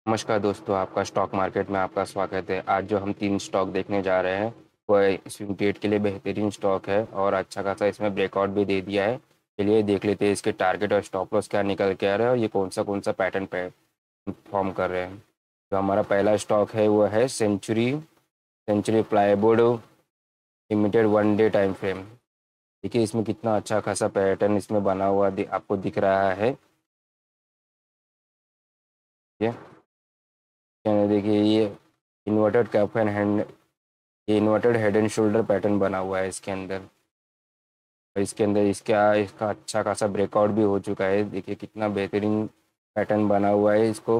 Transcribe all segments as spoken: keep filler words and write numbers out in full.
नमस्कार दोस्तों, आपका स्टॉक मार्केट में आपका स्वागत है। आज जो हम तीन स्टॉक देखने जा रहे हैं वो स्विंग ट्रेड के लिए बेहतरीन स्टॉक है और अच्छा खासा इसमें ब्रेकआउट भी दे दिया है। चलिए देख लेते हैं इसके टारगेट और स्टॉप लॉस क्या निकल के आ रहा है और ये कौन सा कौन सा पैटर्न पे फॉर्म कर रहे हैं। जो हमारा पहला स्टॉक है वो है Century Century Plywood Limited one day time frame. देखिए इसमें कितना अच्छा खासा पैटर्न इसमें बना हुआ दि, आपको दिख रहा है। ये देखिए ये इन्वर्टेड कैप एंड हैंड ये inverted head and shoulder pattern बना हुआ है इसके अंदर। और इसके अंदर इसका इसका अच्छा खासा ब्रेकआउट भी हो चुका है। देखिए कितना बेहतरीन पैटर्न बना हुआ है। इसको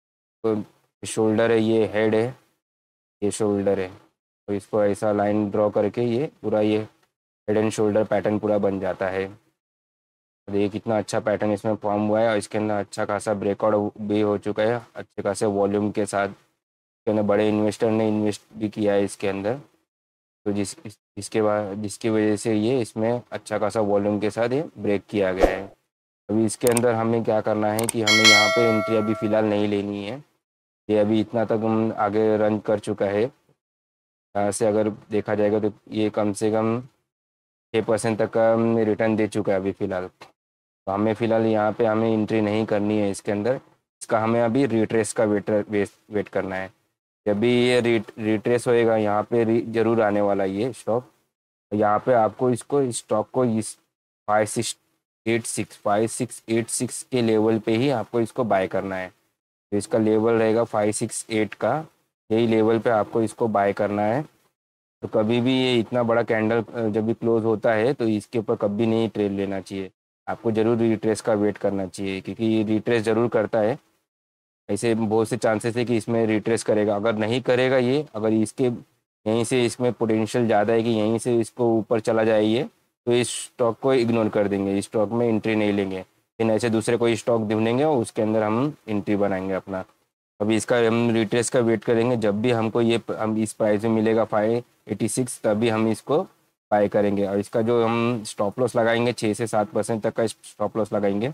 तो शोल्डर है, ये हेड है, ये शोल्डर है। तो इसको ऐसा लाइन ड्रॉ करके ये पूरा ये हेड एंड शोल्डर पैटर्न पूरा बन जाता है। देखिए कितना अच्छा पैटर्न इसमें फॉर्म हुआ है और इसके अंदर अच्छा खासा ब्रेकआउट भी हो चुका है अच्छे खासे वॉल्यूम के साथ। इसके अंदर बड़े इन्वेस्टर ने इन्वेस्ट भी किया है इसके अंदर। तो जिस इस, इसके बाद जिसकी वजह से ये इसमें अच्छा खासा वॉल्यूम के साथ ये ब्रेक किया गया है। अभी इसके अंदर हमें क्या करना है कि हमें यहाँ पे एंट्री अभी फ़िलहाल नहीं लेनी है। ये अभी इतना तक हम आगे रन कर चुका है। यहाँ से अगर देखा जाएगा तो ये कम से कम छः परसेंट तक का रिटर्न दे चुका है अभी फ़िलहाल। तो हमें फ़िलहाल यहाँ पे हमें एंट्री नहीं करनी है इसके अंदर। इसका हमें अभी रिट्रेस का वेट वेट वेट करना है। जब भी ये रीट रिट्रेस होएगा यहाँ पे री, जरूर आने वाला ये स्टॉक। यहाँ पे आपको इसको स्टॉक को इस five six eight six five six eight six के लेवल पे ही आपको इसको बाय करना है। तो इसका लेवल रहेगा फाइव सिक्स एट का, यही लेवल पे आपको इसको बाय करना है। तो कभी भी ये इतना बड़ा कैंडल जब भी क्लोज होता है तो इसके ऊपर कभी नहीं ट्रेड लेना चाहिए। आपको ज़रूर रिट्रेस का वेट करना चाहिए क्योंकि ये रिट्रेस ज़रूर करता है। ऐसे बहुत से चांसेस है कि इसमें रिट्रेस करेगा। अगर नहीं करेगा ये, अगर इसके यहीं से इसमें पोटेंशियल ज़्यादा है कि यहीं से इसको ऊपर चला जाए ये, तो इस स्टॉक को इग्नोर कर देंगे, इस स्टॉक में एंट्री नहीं लेंगे। फिर ऐसे दूसरे कोई स्टॉक ढूंढेंगे और उसके अंदर हम एंट्री बनाएंगे अपना। अभी इसका हम रिट्रेस का वेट करेंगे। जब भी हमको ये हम इस प्राइस में मिलेगा फाइव एटी सिक्स तभी हम इसको बाय करेंगे। और इसका जो हम स्टॉप लॉस लगाएंगे छः से सात परसेंट तक का स्टॉप लॉस लगाएंगे।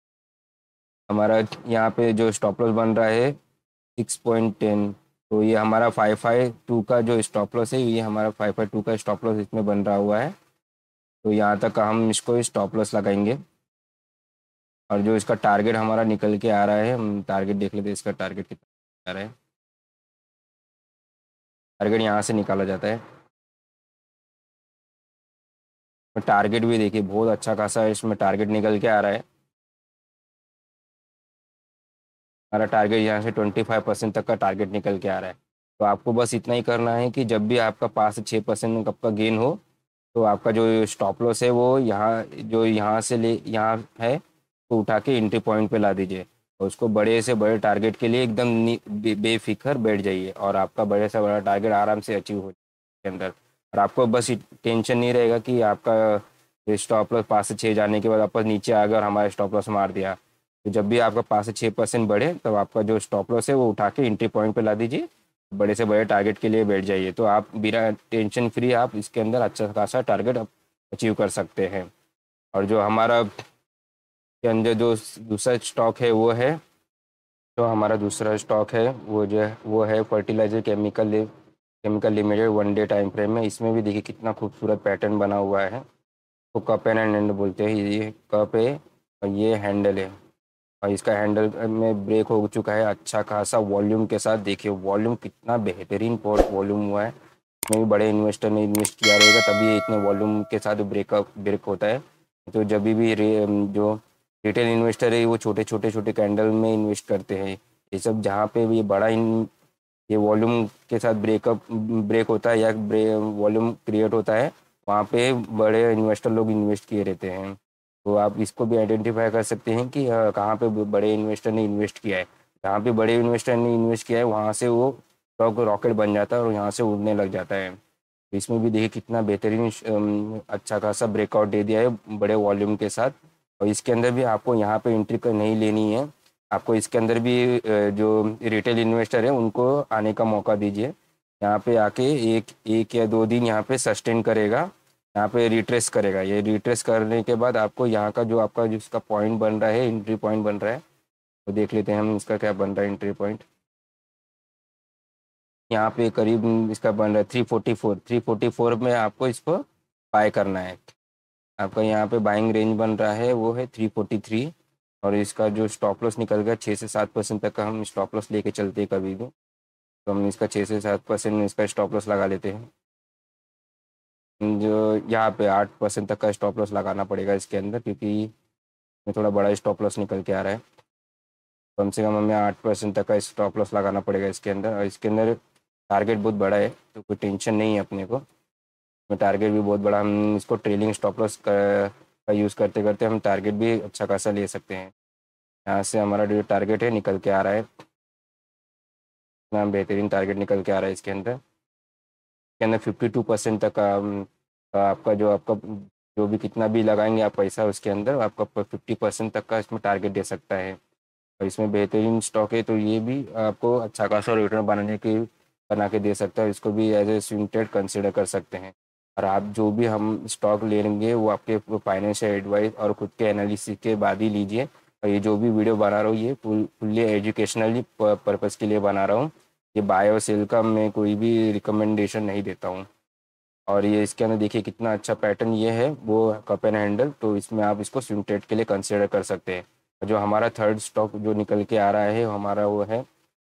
हमारा यहाँ पे जो स्टॉप लॉस बन रहा है सिक्स पॉइंट टेन। तो ये हमारा फाइव फाइव टू का जो स्टॉप लॉस है, ये हमारा फाइव फाइव टू का स्टॉप लॉस इसमें बन रहा हुआ है। तो यहाँ तक का हम इसको स्टॉप लॉस लगाएंगे। और जो इसका टारगेट हमारा निकल के आ रहा है, हम टारगेट देख लेते हैं इसका टारगेट कितना आ रहा है। टारगेट यहाँ से निकाला जाता है। तो टारगेट भी देखिए बहुत अच्छा खासा इसमें टारगेट निकल के आ रहा है। हमारा टारगेट यहाँ से ट्वेंटी फाइव परसेंट तक का टारगेट निकल के आ रहा है। तो आपको बस इतना ही करना है कि जब भी आपका पाँच से छः परसेंट कब का गेन हो, तो आपका जो स्टॉप लॉस है वो यहाँ जो यहाँ से ले यहाँ है तो उठा के एंट्री पॉइंट पे ला दीजिए। और उसको बड़े से बड़े टारगेट के लिए एकदम नी- बे, बेफिक्र बैठ जाइए और आपका बड़े से बड़ा टारगेट आराम से अचीव हो के अंदर। और आपको बस टेंशन नहीं रहेगा कि आपका स्टॉप लॉस पाँच से छः जाने के बाद आपका नीचे आ गया और हमारा स्टॉप लॉस मार दिया। तो जब भी आपका पाँच से छः परसेंट बढ़े तब आपका जो स्टॉप लॉस है वो उठा के एंट्री पॉइंट पे ला दीजिए। बड़े से बड़े टारगेट के लिए बैठ जाइए। तो आप बिना टेंशन फ्री आप इसके अंदर अच्छा खासा टारगेट अचीव कर सकते हैं। और जो हमारा के अंदर जो दूसरा स्टॉक है वो है जो हमारा दूसरा स्टॉक है वो जो है वो है fertiliser chemical chemical limited one day time frame में। इसमें भी देखिए कितना खूबसूरत पैटर्न बना हुआ है। तो कप एंड हैंडल बोलते हैं, ये कप है और ये हैंडल है। और इसका हैंडल में ब्रेक हो चुका है अच्छा खासा वॉल्यूम के साथ। देखिए वॉल्यूम कितना बेहतरीन वॉल्यूम हुआ है। इसमें भी बड़े इन्वेस्टर ने इन्वेस्ट किया रहेगा तभी ये इतने वॉल्यूम के साथ ब्रेकअप ब्रेक होता है। तो जब भी रे, जो रिटेल इन्वेस्टर है वो छोटे छोटे छोटे कैंडल में इन्वेस्ट करते हैं। ये सब जहाँ पे भी ये बड़ा इन ये वॉल्यूम के साथ ब्रेकअप ब्रेक होता है या वॉल्यूम क्रिएट होता है, वहाँ पे बड़े इन्वेस्टर लोग इन्वेस्ट किए रहते हैं। तो आप इसको भी आइडेंटिफाई कर सकते हैं कि अ, कहाँ पे बड़े इन्वेस्टर ने इन्वेस्ट किया है। जहाँ पे बड़े इन्वेस्टर ने इन्वेस्ट किया है वहाँ से वो स्टॉक रॉकेट बन जाता है और यहाँ से उड़ने लग जाता है। तो इसमें भी देखिए कितना बेहतरीन अम, अच्छा खासा ब्रेकआउट दे दिया है बड़े वॉल्यूम के साथ। और इसके अंदर भी आपको यहाँ पे एंट्री कर नहीं लेनी है। आपको इसके अंदर भी अ, जो रिटेल इन्वेस्टर है उनको आने का मौका दीजिए। यहाँ पे आके एक एक या दो दिन यहाँ पे सस्टेन करेगा, यहाँ पे रिट्रेस करेगा। ये रिट्रेस करने के बाद आपको यहाँ का जो आपका जिसका पॉइंट बन रहा है एंट्री पॉइंट बन रहा है, तो देख लेते हैं हम इसका क्या बन रहा है एंट्री पॉइंट। यहाँ पे करीब इसका बन रहा है three forty four three forty four में आपको इसको बाय करना है। आपका यहाँ पे बाइंग रेंज बन रहा है वो है थ्री फोर्टी थ्री, और इसका जो स्टॉप लॉस निकल गया छः से सात परसेंट तक का हम स्टॉप लॉस लेके चलते हैं कभी भी, तो हम इसका छः से सात परसेंट इसका स्टॉप लॉस लगा लेते हैं। जो यहाँ पे आठ परसेंट तक का स्टॉप लॉस लगाना पड़ेगा इसके अंदर, क्योंकि में थोड़ा बड़ा स्टॉप लॉस निकल के आ रहा है। कम से कम हमें आठ परसेंट तक का स्टॉप लॉस लगाना पड़ेगा इसके अंदर, और इसके अंदर टारगेट बहुत बड़ा है तो कोई टेंशन नहीं है अपने को। टारगेट भी बहुत बड़ा, हम इसको ट्रेलिंग स्टॉप लॉस का यूज़ करते करते हम टारगेट भी अच्छा खासा ले सकते हैं। यहाँ से हमारा जो टारगेट है निकल के आ रहा है, इतना बेहतरीन टारगेट निकल के आ रहा है इसके अंदर। इसके अंदर फिफ्टी टू परसेंट तक का अम, आपका जो आपका जो भी कितना भी लगाएंगे आप पैसा उसके अंदर आपका फिफ्टी परसेंट तक का इसमें टारगेट दे सकता है। और इसमें बेहतरीन स्टॉक है तो ये भी आपको अच्छा खासा रिटर्न बनाने की बना के दे सकता है। इसको भी as a swing trade consider कर सकते हैं। और आप जो भी हम स्टॉक लेंगे वो आपके फाइनेंशियल एडवाइस और खुद के एनालिसिस के बाद ही लीजिए। और ये जो भी वीडियो बना रहा हूँ ये फुल फुल्ली एजुकेशनली पर्पज़ के लिए बना रहा हूँ। ये बाय और सेल का मैं कोई भी रिकमेंडेशन नहीं देता हूँ। और ये इसके अंदर देखिए कितना अच्छा पैटर्न ये है वो कप एंड हैंडल, तो इसमें आप इसको स्विंग ट्रेड के लिए कंसिडर कर सकते हैं। जो हमारा थर्ड स्टॉक जो निकल के आ रहा है हमारा वो है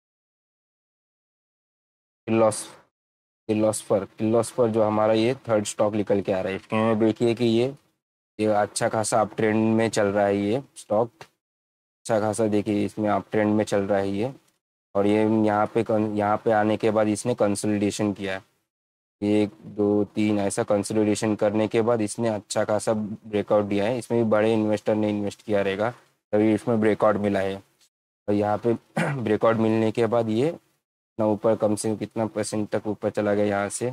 किर्लोस किर्लोस्कर किर्लोस्कर जो हमारा ये थर्ड स्टॉक निकल के आ रहा है। इसमें देखिए कि ये ये अच्छा खासा अप ट्रेंड में चल रहा है ये स्टॉक, अच्छा खासा देखिए इसमें अप ट्रेंड में चल रहा है ये। और ये यहाँ पे यहाँ पे आने के बाद इसने कंसोलिडेशन किया, एक दो तीन ऐसा कंसोलिडेशन करने के बाद इसने अच्छा खासा ब्रेकआउट दिया है। इसमें भी बड़े इन्वेस्टर ने इन्वेस्ट किया रहेगा तभी इसमें ब्रेकआउट मिला है। तो यहाँ पे ब्रेकआउट मिलने के बाद ये ना ऊपर कम से कम कितना परसेंट तक ऊपर चला गया, यहाँ से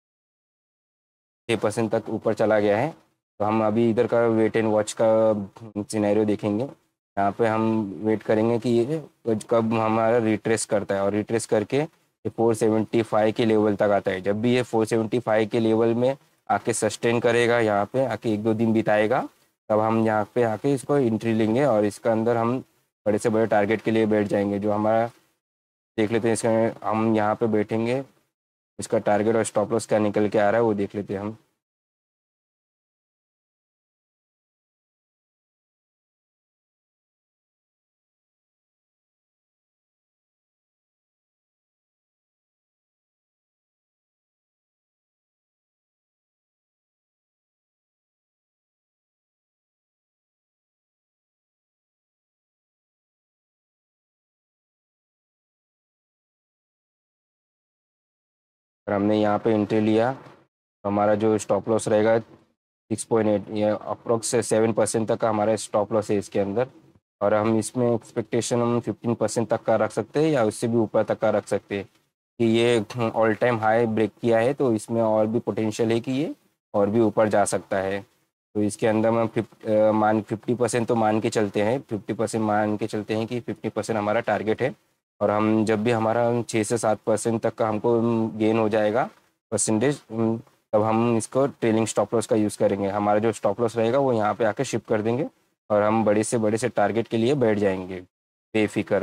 छः परसेंट तक ऊपर चला गया है। तो हम अभी इधर का वेट एंड वॉच का सिनेरियो देखेंगे। यहाँ पे हम वेट करेंगे कि ये कब हमारा रिट्रेस करता है, और रिट्रेस करके ये फोर सेवेंटी फाइव के लेवल तक आता है। जब भी ये फोर सेवेंटी फाइव के लेवल में आके सस्टेन करेगा, यहाँ पे आके एक दो दिन बिताएगा, तब हम यहाँ पे आके इसको एंट्री लेंगे और इसका अंदर हम बड़े से बड़े टारगेट के लिए बैठ जाएंगे। जो हमारा देख लेते हैं इसका, हम यहाँ पे बैठेंगे, इसका टारगेट और स्टॉप लॉस क्या निकल के आ रहा है वो देख लेते हैं हम। और हमने यहाँ पे एंट्री लिया, तो हमारा जो स्टॉप लॉस रहेगा सिक्स पॉइंट एट, ये अप्रोक्स से सेवन परसेंट तक का हमारा स्टॉप लॉस है इसके अंदर। और हम इसमें एक्सपेक्टेशन हम फिफ्टीन परसेंट तक का रख सकते हैं या उससे भी ऊपर तक का रख सकते हैं कि ये ऑल टाइम हाई ब्रेक किया है, तो इसमें और भी पोटेंशियल है कि ये और भी ऊपर जा सकता है। तो इसके अंदर हम फिफ्ट मान फिफ्टी परसेंट तो मान के चलते हैं, फिफ्टी परसेंट मान के चलते हैं कि फिफ्टी परसेंट हमारा टारगेट है। और हम जब भी हमारा छः से सात परसेंट तक का हमको गेन हो जाएगा परसेंटेज, तब हम इसको ट्रेलिंग स्टॉप लॉस का यूज़ करेंगे। हमारा जो स्टॉप लॉस रहेगा वो यहाँ पे आके शिफ्ट कर देंगे और हम बड़े से बड़े से टारगेट के लिए बैठ जाएंगे बेफिक्र।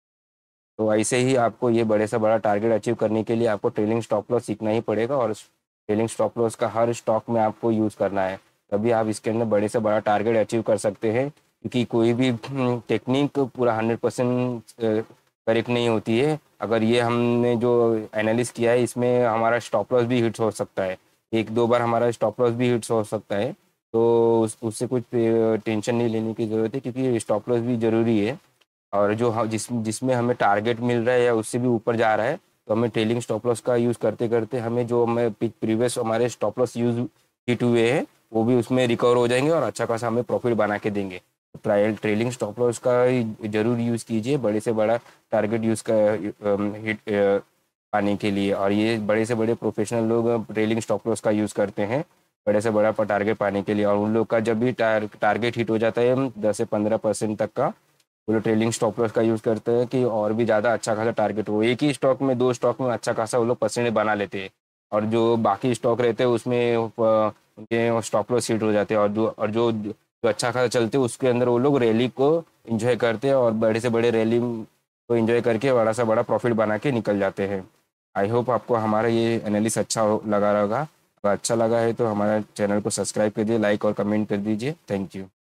तो ऐसे ही आपको ये बड़े से बड़ा टारगेट अचीव करने के लिए आपको ट्रेलिंग स्टॉप लॉस सीखना ही पड़ेगा, और ट्रेलिंग स्टॉप लॉस का हर स्टॉक में आपको यूज़ करना है, तभी आप इसके अंदर बड़े से बड़ा टारगेट अचीव कर सकते हैं। क्योंकि कोई भी टेक्निक पूरा हंड्रेड परसेंट करेक्ट नहीं होती है। अगर ये हमने जो एनालिस किया है इसमें हमारा स्टॉप लॉस भी हिट्स हो सकता है, एक दो बार हमारा स्टॉप लॉस भी हिट्स हो सकता है, तो उस, उससे कुछ टेंशन नहीं लेने की ज़रूरत है, क्योंकि स्टॉप लॉस भी ज़रूरी है। और जो हम जिस जिसमें हमें टारगेट मिल रहा है या उससे भी ऊपर जा रहा है, तो हमें ट्रेलिंग स्टॉप लॉस का यूज़ करते करते हमें जो हमें प्रीवियस हमारे स्टॉप लॉस यूज हिट हुए हैं वो भी उसमें रिकवर हो जाएंगे और अच्छा खासा हमें प्रॉफिट बना के देंगे। ट्रायल ट्रेलिंग स्टॉप लॉस का जरूर यूज़ कीजिए बड़े से बड़ा टारगेट यूज़ कर हिट पाने के लिए। और ये बड़े से बड़े प्रोफेशनल लोग ट्रेलिंग स्टॉप लॉस का यूज़ करते हैं बड़े से बड़ा टारगेट पाने के लिए। और उन लोग का जब भी टार, टारगेट हिट हो जाता है दस से पंद्रह परसेंट तक का, वो लोग ट्रेलिंग स्टॉप लॉस का यूज़ करते हैं कि और भी ज़्यादा अच्छा खासा टारगेट हो। एक ही स्टॉक में दो स्टॉक में अच्छा खासा वो लोग परसेंटेज बना लेते हैं, और जो बाकी स्टॉक रहते हैं उसमें उनके स्टॉप लॉस हिट हो जाते हैं। और जो और जो जो अच्छा खासा चलते हैं उसके अंदर वो लोग रैली को इंजॉय करते हैं और बड़े से बड़े रैली को इंजॉय करके बड़ा सा बड़ा प्रॉफिट बना के निकल जाते हैं। आई होप आपको हमारा ये एनालिसिस अच्छा हो- लगा होगा। अगर अच्छा लगा है तो हमारा चैनल को सब्सक्राइब कर दीजिए, लाइक और कमेंट कर दीजिए। Thank you.